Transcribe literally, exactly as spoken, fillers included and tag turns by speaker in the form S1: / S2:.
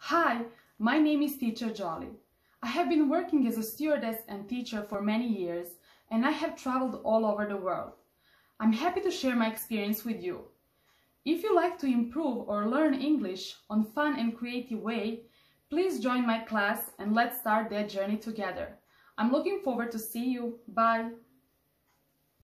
S1: Hi, my name is Teacher Jolly. I have been working as a stewardess and teacher for many years, and I have traveled all over the world. I'm happy to share my experience with you. If you like to improve or learn English on fun and creative way, please join my class and let's start that journey together. I'm looking forward to see you. Bye!